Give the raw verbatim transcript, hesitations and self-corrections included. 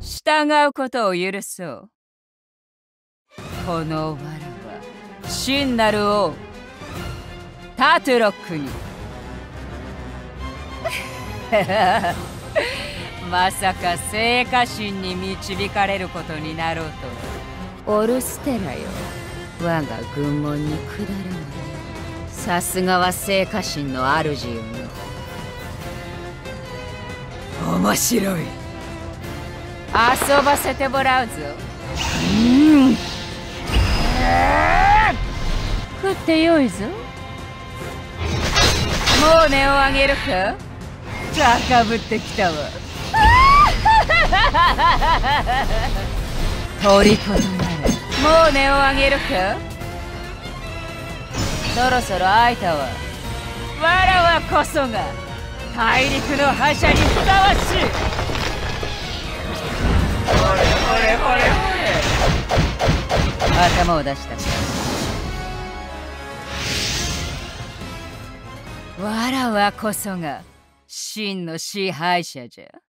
従うことを許そう。この藁は真なる王タトゥロックにまさか聖火神に導かれることになろうとは。オルステラよ、我が軍門に下るので、さすがは聖火神の主よの。面白い。遊ばせてもらうぞ。うん、食ってよいぞ。もう音をあげるか。高ぶってきたわ。鳥となれ。もう音をあげるか。そろそろ会えたわ。わらわこそが大陸の覇者にふさわしい。ほれほれほれほれ。頭を出したか。わらわこそが真の支配者じゃ。